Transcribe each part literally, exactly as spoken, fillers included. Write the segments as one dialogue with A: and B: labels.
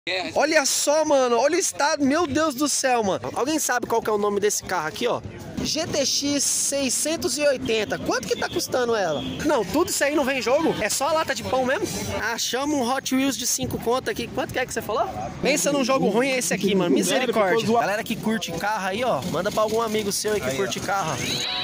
A: Olha só, mano, olha o estado, meu Deus do céu, mano. Alguém sabe qual que é o nome desse carro aqui, ó? G T X seiscentos e oitenta. Quanto que tá custando ela? Não, tudo isso aí não vem em jogo? É só a lata de pão mesmo? Achamos um Hot Wheels de cinco conto aqui. Quanto que é que você falou? Pensa num jogo ruim, é esse aqui, mano. Misericórdia. Galera que curte carro aí, ó, manda pra algum amigo seu aí que aí, curte ó. carro.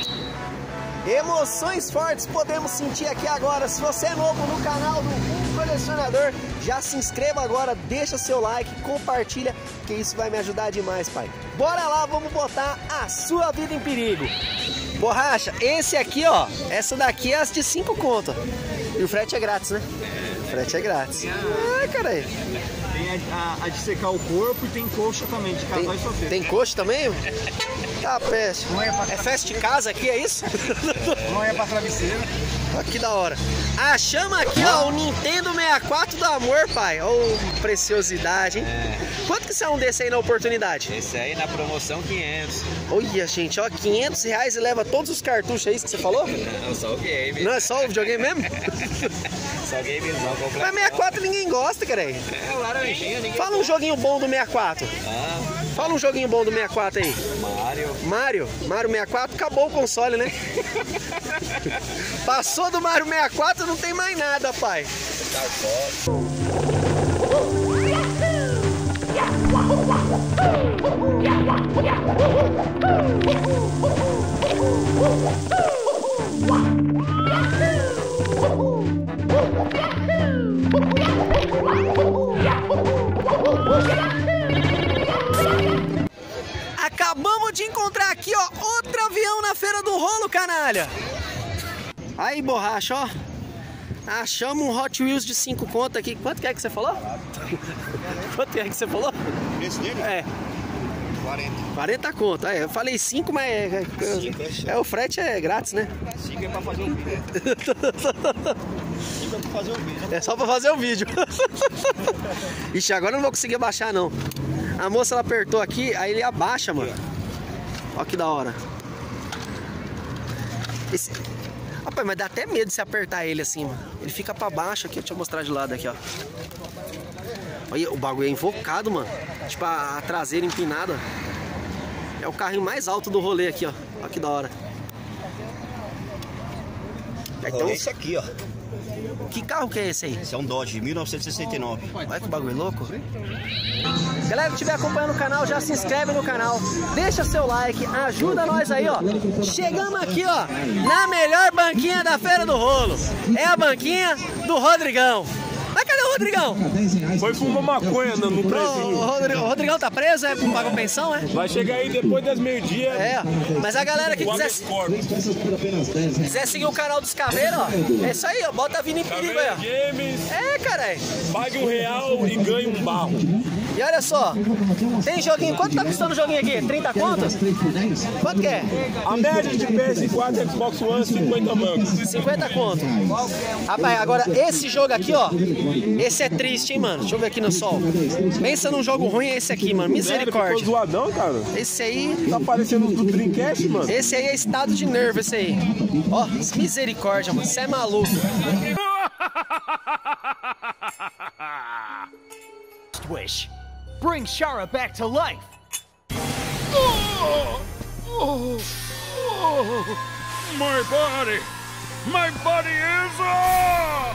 A: Emoções fortes podemos sentir aqui agora. Se você é novo no canal do Um Colecionador, já se inscreva agora, deixa seu like, compartilha, que isso vai me ajudar demais, pai. Bora lá, vamos botar a sua vida em perigo. Borracha, esse aqui, ó, essa daqui é as de cinco conto. E o frete é grátis, né? O frete é grátis. Ai, cara aí.
B: Tem a, a, a de secar o corpo e tem coxa também, de casal e solteiro.
A: Tem coxa também? Tá, peste. É, é festa de casa aqui, é isso?
B: Não é pra travesseira.
A: Olha que da hora. Ah, chama aqui, ó, o Nintendo sessenta e quatro do amor, pai. Ô, oh, preciosidade, hein? É. Quanto que sai um desse aí na oportunidade?
C: Esse aí na promoção quinhentos.
A: Olha, gente, ó, quinhentos reais e leva todos os cartuchos, é isso que você falou?
C: Não, só o game.
A: Não é só o videogame mesmo?
C: Só o gamezão completo.
A: Mas sessenta e quatro ninguém gosta, cara aí.
C: É, o laranjinha, ninguém
A: Fala um joguinho bom do sessenta e quatro.
C: Ah.
A: Fala um joguinho bom do sessenta e quatro aí.
C: Mario.
A: Mario? Mario sessenta e quatro, acabou o console, né? Passou do Mario sessenta e quatro, não tem mais nada, pai. Acabamos de encontrar aqui, ó, outro avião na Feira do Rolo, canalha. Aí, borracha, ó. Achamos um Hot Wheels de cinco conto aqui. Quanto que é que você falou? Quanto que é que você falou?
B: Esse dele?
A: É.
B: quarenta.
A: quarenta conto. É, eu falei cinco, mas é, é, é, o frete é grátis, né?
B: cinco é pra fazer o vídeo. cinco é pra fazer o vídeo.
A: É só pra fazer o vídeo. Ixi, agora eu não vou conseguir abaixar, não. A moça, ela apertou aqui, aí ele abaixa, mano. Olha que da hora. Esse... Rapaz, mas dá até medo de se apertar ele assim, mano. Ele fica pra baixo aqui, deixa eu mostrar de lado aqui, ó. Olha, o bagulho é invocado, mano. Tipo, a, a traseira empinada. É o carrinho mais alto do rolê aqui, ó. Olha que da hora.
B: Então, é esse aqui, ó.
A: Que carro que é esse aí?
B: Esse é um Dodge mil novecentos e sessenta e nove.
A: Olha que bagulho louco. Galera que estiver acompanhando o canal, já se inscreve no canal, deixa seu like, ajuda nós aí, ó. Chegamos aqui, ó, na melhor banquinha da Feira do Rolo. É a banquinha do Rodrigão. Mas cadê o Rodrigão?
D: Foi fumar maconha no, no presinho.
A: O, Rodrigão, o Rodrigão tá preso, é? Pagou pensão, é?
D: Vai chegar aí depois das meio-dia.
A: É, mas a galera que quiser, quiser seguir o canal dos Caveiros, ó, é isso aí, ó, bota a vida em perigo aí, ó.
D: Games.
A: É, caralho.
D: Pague um real e ganhe um barro.
A: E olha só, tem joguinho, quanto tá custando o joguinho aqui? trinta contas? Quanto que é?
D: A média de P S quatro e Xbox One, cinquenta mangos.
A: cinquenta conto. Rapaz, agora esse jogo aqui, ó, esse é triste, hein, mano? Deixa eu ver aqui no sol. Pensa num jogo ruim, é esse aqui, mano. Misericórdia.
D: Ficou zoadão, cara.
A: Esse aí...
D: Tá parecendo do Dreamcast, mano.
A: Esse aí é estado de nervo, esse aí. Ó, misericórdia, mano. Você é maluco.
E: Wish. Bring Shara back to life. Oh, oh,
D: oh, my body. My body is uh...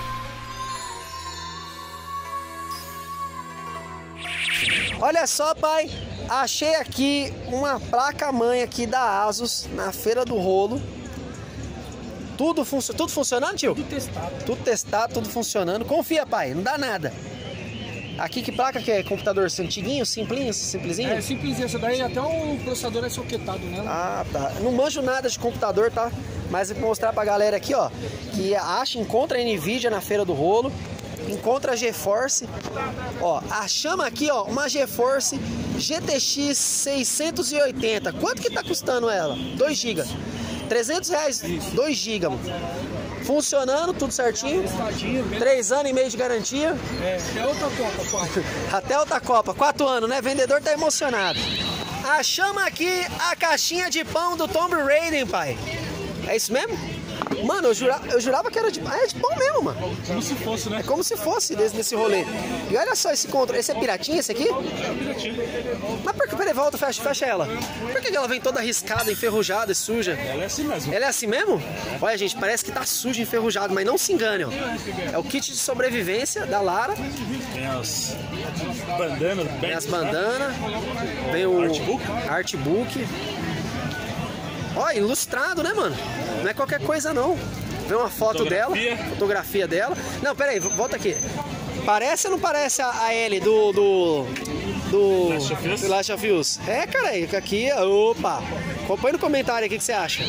A: Olha só, pai. Achei aqui uma placa-mãe aqui da Asus na Feira do Rolo. Tudo, func... tudo funcionando, tio?
E: Tudo testado.
A: Tudo testado, tudo funcionando. Confia, pai. Não dá nada. Aqui que placa que é? Computador antiguinho, simplinho, simplesinho?
E: É, simplesinho. Essa daí até o processador é soquetado nela.
A: Ah, tá. Não manjo nada de computador, tá? Mas eu vou mostrar pra galera aqui, ó, que acha, encontra a Nvidia na Feira do Rolo, encontra a GeForce. Ó, achamos aqui, ó, uma GeForce G T X seiscentos e oitenta. Quanto que tá custando ela? dois gigas. trezentos reais, dois gigas, mano. Funcionando, tudo certinho. Três anos e meio de garantia.
E: É, até outra Copa, quatro.
A: Até outra Copa, quatro anos, né? Vendedor tá emocionado. Achamos aqui a caixinha de pão do Tomb Raider, pai. É isso mesmo? Mano, eu jurava, eu jurava que era de... Ah, é de pão mesmo, mano.
D: Como se fosse, né?
A: É como se fosse desse, desse rolê. E olha só esse controle. Esse é piratinha, esse aqui?
D: É piratinha.
A: Mas por que, peraí, volta, fecha, fecha ela. Por que ela vem toda arriscada, enferrujada e suja?
D: Ela é assim mesmo.
A: Ela é assim mesmo? Olha, gente, parece que tá sujo e enferrujado, mas não se engane, ó. É o kit de sobrevivência da Lara.
D: Tem as bandanas.
A: Tem as bandanas. Vem o
D: Artbook.
A: artbook. Ó, ilustrado, né, mano? Não é qualquer coisa, não. Vem uma foto
D: Fotografia.
A: dela, fotografia dela. Não, pera aí, volta aqui. Parece ou não parece a, a Ellie do... do... do...
D: Last of Us?
A: do Last of Us? É, cara, aí, aqui, opa. Põe no comentário aí o que, que você acha.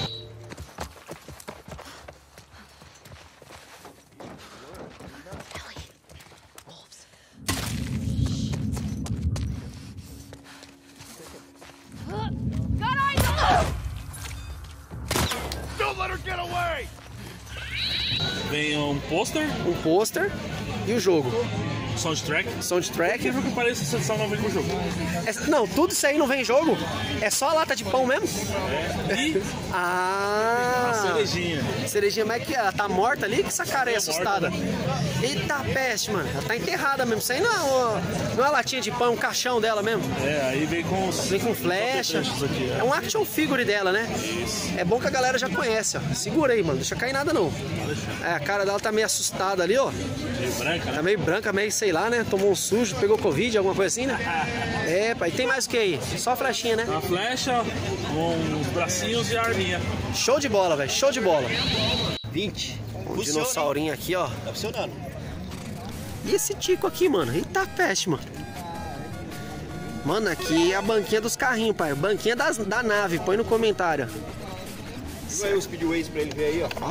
D: Vem um pôster,
A: Um pôster e o jogo.
D: soundtrack.
A: Soundtrack.
D: Que que parece que você não vem com o jogo.
A: É- não, tudo isso aí não vem em jogo? É só a lata de pão mesmo?
D: E
A: Ah!
D: a cerejinha.
A: Cerejinha, mas é que ela tá morta ali? Que essa cara é assustada. Eita peste, mano. Ela tá enterrada mesmo. Isso aí não é uma, não é uma latinha de pão, é um caixão dela mesmo.
D: É, aí vem com os...
A: Vem com flecha.
D: Isso aqui,
A: É um action figure dela, né? É bom que a galera já conhece, ó. Segura aí, mano. Deixa cair nada, não. É, a cara dela tá meio assustada ali, ó.
D: Meio branca,
A: Tá
D: né?
A: meio branca, meio, sei lá, né? Tomou um sujo, pegou Covid, alguma coisa assim, né? É, pai. Tem mais o que aí? Só a flechinha, né?
D: Uma flecha, com os bracinhos e a arminha.
A: Show de bola, velho. Show de bola.
B: vinte.
A: Um dinossaurinho aqui, ó.
B: Tá funcionando.
A: E esse tico aqui, mano? Eita peste, mano. Mano, aqui é a banquinha dos carrinhos, pai. Banquinha das, da nave. Põe no comentário.
B: Viu aí os speedways pra ele ver aí, ó.
A: Ó.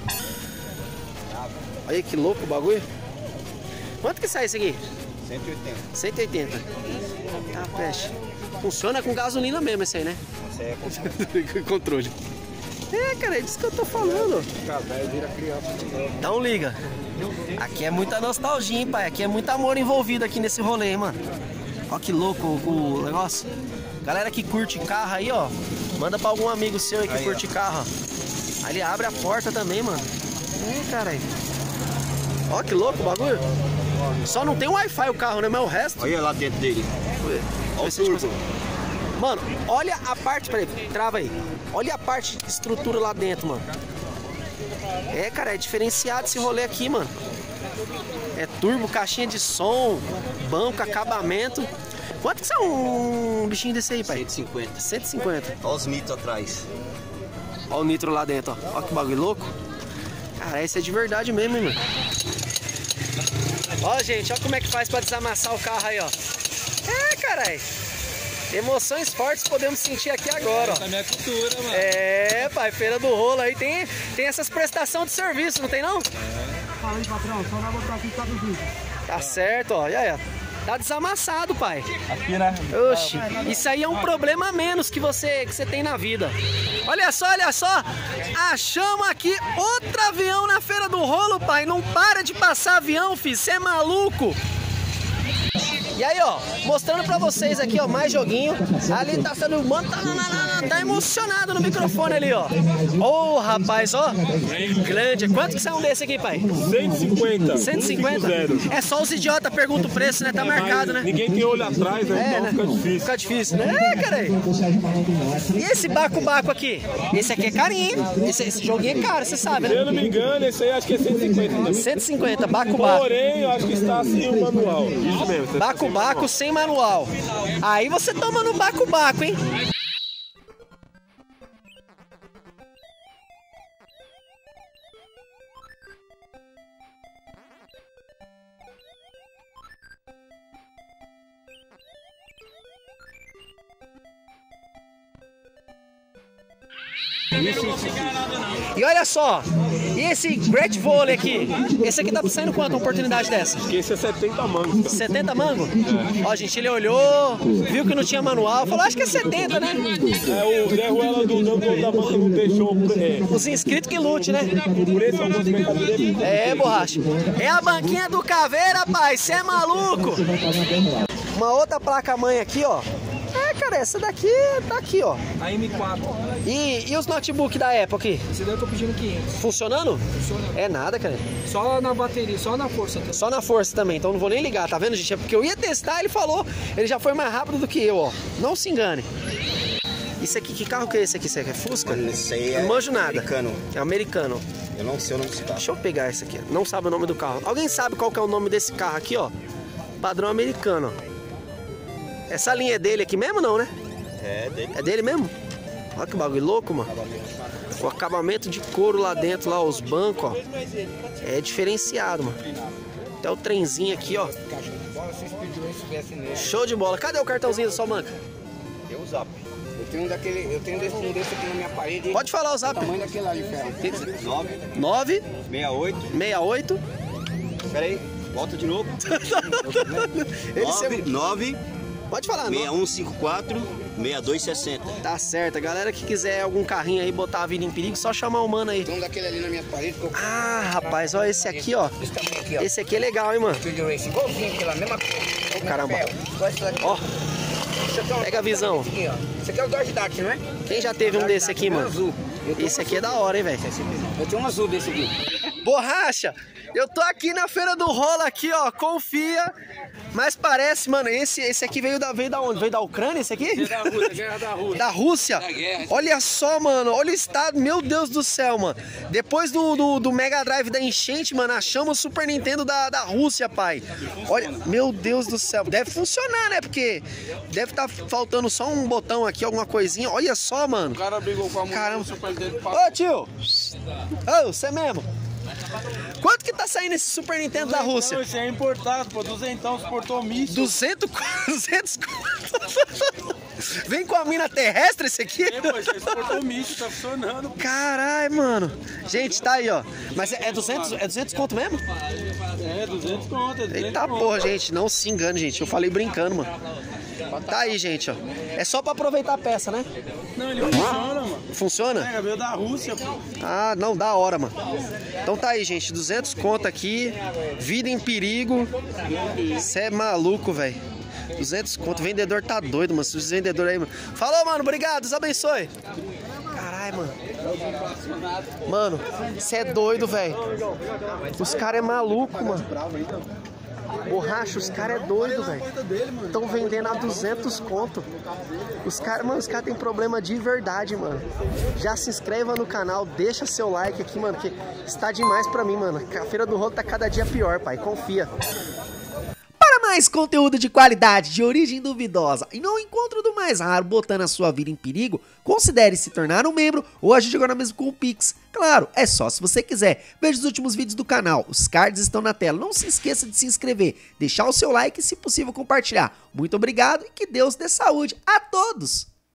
A: Olha que louco o bagulho. Quanto que sai isso aqui?
B: cento e oitenta.
A: cento e oitenta. Tá peste. Funciona com gasolina mesmo esse aí, né?
B: Essa é a
A: Controle. É, cara, é disso que eu tô falando.
B: casal vira criança.
A: Então liga. Aqui é muita nostalgia, hein, pai? Aqui é muito amor envolvido aqui nesse rolê, hein, mano. Ó que louco o, o negócio. Galera que curte carro aí, ó. Manda pra algum amigo seu aí que
B: Aí,
A: curte
B: ó.
A: carro, ó. Aí ele abre a porta também, mano. É, cara. Ó que louco o bagulho. Só não tem Wi-Fi o carro, né? Mas o resto...
B: Olha lá dentro dele. Olha o turbo.
A: Mano, olha a parte... Peraí, trava aí. Olha a parte de estrutura lá dentro, mano. É, cara, é diferenciado esse rolê aqui, mano. É turbo, caixinha de som, banco, acabamento. Quanto que são um bichinho desse aí, pai?
B: cento e cinquenta.
A: cento e cinquenta.
B: Olha os mitos atrás.
A: Olha o nitro lá dentro, ó. Olha que bagulho louco. Cara, esse é de verdade mesmo, hein, mano. Ó, gente, ó como é que faz pra desamassar o carro aí, ó. É, caralho. Emoções fortes podemos sentir aqui agora, ó.
C: Essa é a minha cultura, mano.
A: É, pai, feira do rolo aí tem, tem essas prestações de serviço, não tem não?
F: Fala aí, patrão, só vai botar aqui cada vídeo.
A: Tá certo, ó. E aí, ó. Tá desamassado, pai.
D: Aqui, né?
A: Oxi, isso aí é um problema a menos que você, que você tem na vida. Olha só, olha só. Achamos aqui outro avião na feira do rolo, pai. Não para de passar avião, filho. Você é maluco? E aí, ó, mostrando pra vocês aqui, ó, mais joguinho. Ali tá sendo... Mano, tá, tá emocionado no microfone ali, ó. Ô, oh, rapaz, ó. Grande. Quanto que sai um desse aqui, pai?
D: cento e cinquenta.
A: cento e cinquenta? É só os idiotas perguntam o preço, né? Tá marcado, né?
D: Ninguém tem olho atrás, né?
A: É,
D: Então
A: né?
D: fica difícil.
A: Fica difícil, né? É, cara. E esse baco-baco aqui? Esse aqui é carinho, hein? Esse, esse joguinho é caro, você sabe,
D: Se
A: né?
D: eu não me engano, esse aí acho que é cento e cinquenta também.
A: cento e cinquenta, baco-baco.
D: Porém, eu acho que está assim o manual. Isso mesmo.
A: Baco-baco sem manual. Aí você toma no baco-baco, hein? E olha só, e esse Great Volley aqui? Esse aqui tá saindo quanto uma oportunidade dessa?
D: Porque esse é setenta mangos, cara.
A: setenta mango? Ó, gente, ele olhou, viu que não tinha manual, falou, acho que é setenta, né?
D: É, o Zé Ruela do Não da Banda não deixou. É,
A: Os inscritos que lute, né?
D: o preço é o movimento dele.
A: É, borracha. É a banquinha do Caveira, pai, cê é maluco? Uma outra placa-mãe aqui, ó. É, cara, essa daqui tá aqui, ó.
F: A M quatro.
A: E, e os notebook da Apple aqui?
F: Esse daí eu tô pedindo quinhentos.
A: Funcionando?
F: Funciona.
A: É nada, cara.
F: Só na bateria, só na força. Tá?
A: Só na força também, então não vou nem ligar, tá vendo, gente? É porque eu ia testar, ele falou, ele já foi mais rápido do que eu, ó. Não se engane. Isso aqui, que carro que é esse aqui? Isso aqui é Fusca?
B: Esse aí é
A: não manjo nada.
B: americano.
A: É americano.
B: Eu não sei o nome desse carro.
A: Deixa eu pegar esse aqui. Não sabe o nome do carro. Alguém sabe qual que é o nome desse carro aqui, ó? Padrão americano, ó. Essa linha é dele aqui mesmo, não, né?
B: É dele.
A: É dele mesmo? Olha que bagulho louco, mano. O acabamento de couro lá dentro, lá, os bancos, ó. É diferenciado, mano. Até o trenzinho aqui, ó. Show de bola. Cadê o cartãozinho da sua banca?
B: Eu o zap. Eu tenho um daquele, eu tenho desse, um desse aqui na minha parede.
A: Pode falar o zap.
B: O tamanho daquele lá de ferro. nove,
A: nove,
B: sessenta e oito.
A: sessenta e oito.
B: Pera aí, volta de novo.
A: Ele
B: nove,
A: sempre...
B: nove,
A: Pode falar,
B: sessenta e
A: não.
B: um, cinquenta e quatro, sessenta e dois, sessenta.
A: Tá certo. A galera que quiser algum carrinho aí, botar a vida em perigo, só chamar o mano aí.
B: Tem um daquele ali na minha parede que eu...
A: Ah, rapaz, ó, esse aqui, ó.
B: Esse tamanho aqui, ó.
A: Esse aqui é legal, hein, mano.
B: Studio Race, igualzinho aquela mesma coisa.
A: Ô, caramba.
B: Só isso aqui.
A: Ó,
B: Isso aqui é uma-
A: pega a visão.
B: Esse aqui, ó. Esse aqui é o Dodge Dart, não é?
A: Quem já teve um desse aqui,
B: Tem um
A: mano?
B: azul. Eu tenho
A: Esse
B: um
A: aqui é
B: azul
A: da hora, hein, velho?
B: desse. Eu tenho um azul desse aqui.
A: Borracha, eu tô aqui na Feira do Rolo aqui, ó, confia. Mas parece, mano, esse, esse aqui veio da, veio da onde? Veio da Ucrânia, esse aqui?
F: Da Rússia, guerra da Rússia.
A: Da Rússia? Olha só, mano, olha o estado, meu Deus do céu, mano. Depois do, do, do Mega Drive da enchente, mano, achamos o Super Nintendo da, da Rússia, pai. Olha, meu Deus do céu, deve funcionar, né? Porque deve estar faltando só um botão aqui, alguma coisinha. Olha só, mano.
D: O cara brigou com a mulher.
A: Caramba.
D: O Super dele
A: Ô, tio! Ô, você mesmo? Quanto que tá saindo esse Super Nintendo da Rússia?
D: Esse é importado, pô. Duzentão, suportou míssil.
A: duzentos, duzentos Vem com a mina terrestre esse aqui?
D: É, pô, esse exportou míssil, tá funcionando.
A: Caralho, mano. Gente, tá aí, ó. Mas é duzentos, é duzentos conto mesmo?
D: É, duzentos conto, é duzentos
A: Eita
D: conto.
A: porra, gente. Não se engane, gente. Eu falei brincando, mano. Tá aí, gente, ó. É só pra aproveitar a peça, né?
D: Não, ele funciona, mano.
A: Funciona?
D: É, veio da Rússia, pô.
A: Ah, não, da hora, mano. Então tá aí, gente, duzentos conto aqui, vida em perigo. Cê é maluco, velho. duzentos conto, o vendedor tá doido, mano. Esses vendedores aí, mano. Falou, mano, obrigado, Deus abençoe. Caralho, mano. Mano, cê é doido, velho. Os caras é maluco, mano. Borracha, os caras é doido, velho. Estão vendendo a duzentos conto. Os caras, mano, os caras têm problema de verdade, mano. Já se inscreva no canal, deixa seu like aqui, mano, que está demais pra mim, mano. A Feira do Rolo tá cada dia pior, pai, confia. Para mais conteúdo de qualidade, de origem duvidosa e no encontro do mais raro, botando a sua vida em perigo, considere se tornar um membro ou ajude agora mesmo com o Pix. Claro, é só se você quiser. Veja os últimos vídeos do canal, os cards estão na tela. Não se esqueça de se inscrever, deixar o seu like e, se possível, compartilhar. Muito obrigado e que Deus dê saúde a todos!